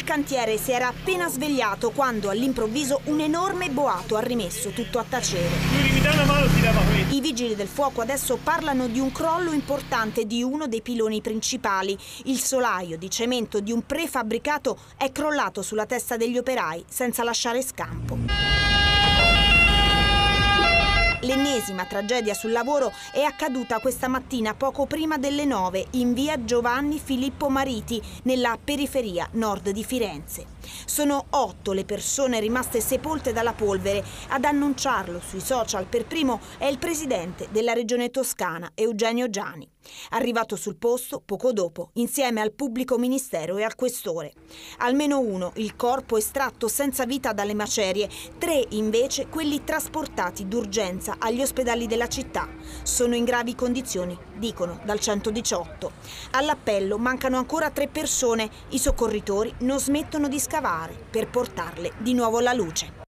cantiere si era appena svegliato quando all'improvviso un enorme boato ha rimesso tutto a tacere. I vigili del fuoco adesso parlano di un crollo importante di uno dei piloni principali. Il solaio di cemento di un prefabbricato è crollato sulla testa degli operai senza lasciare scampo. L'ennesima tragedia sul lavoro è accaduta questa mattina poco prima delle 9 in via Giovanni Filippo Mariti, nella periferia nord di Firenze. Sono 8 le persone rimaste sepolte dalla polvere. Ad annunciarlo sui social per primo è il presidente della regione toscana, Eugenio Giani. Arrivato sul posto poco dopo, insieme al pubblico ministero e al questore. Almeno uno il corpo estratto senza vita dalle macerie, 3 invece quelli trasportati d'urgenza agli ospedali della città. Sono in gravi condizioni, dicono dal 118. All'appello mancano ancora 3 persone. I soccorritori non smettono di scavare per portarle di nuovo alla luce.